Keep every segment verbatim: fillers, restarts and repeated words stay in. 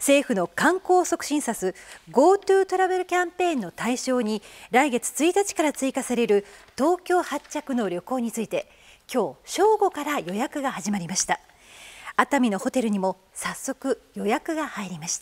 政府の観光促進策 GoTo トラベルキャンペーンの対象に来月ついたちから追加される東京発着の旅行について、今日正午から予約が始まりました。熱海のホテルにも早速予約が入りました。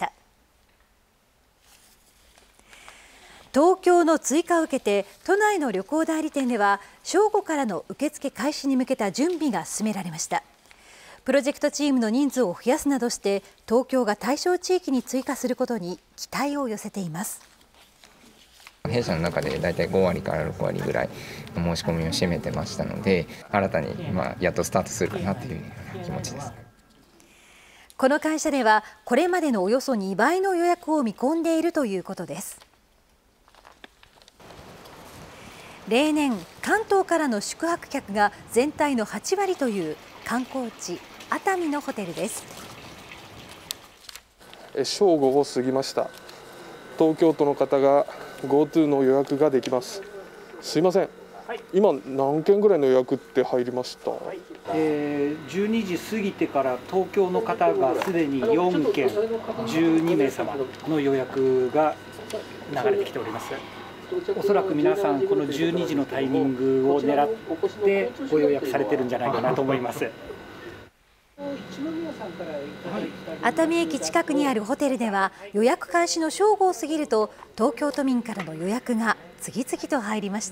東京の追加を受けて、都内の旅行代理店では正午からの受付開始に向けた準備が進められました。プロジェクトチームの人数を増やすなどして東京が対象地域に追加することに期待を寄せています。 弊社の中でだいたいごわりからろくわりぐらいの申し込みを占めてましたので、新たにまあやっとスタートするかなという気持ちです。 この会社ではこれまでのおよそにばいの予約を見込んでいるということです。例年、関東からの宿泊客が全体のはちわりという観光地熱海のホテルです。 正午を過ぎました。東京都の方が GoTo の予約ができます。すいません、はい、今何件ぐらいの予約って入りました？はい、 えー、じゅうにじ過ぎてから東京の方がすでによんけん、じゅうにめいさまの予約が流れてきております。おそらく皆さんこのじゅうにじのタイミングを狙ってご予約されてるんじゃないかなと思います。 熱海駅近くにあるホテルでは予約開始の正午を過ぎると東京都民からの予約が次々と入りました。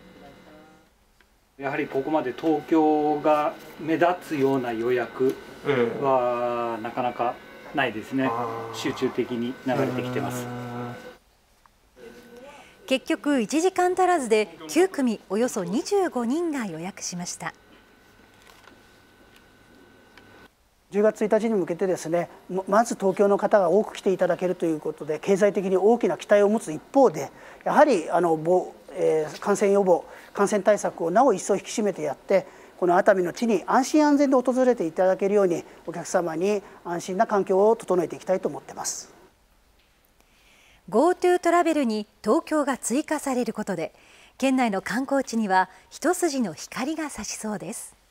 やはりここまで東京が目立つような予約はなかなかないですね。集中的に流れてきてます。 結局いちじかん足らずできゅうくみおよそにじゅうごにんが予約しました。 じゅうがつついたちに向けてですね、まず東京の方が多く来ていただけるということで経済的に大きな期待を持つ一方で、やはりあの、えー、感染予防感染対策をなお一層引き締めてやって、この熱海の地に安心安全で訪れていただけるようにお客様に安心な環境を整えていきたいと思っています。 GoTo トラベルに東京が追加されることで県内の観光地には一筋の光が差しそうです。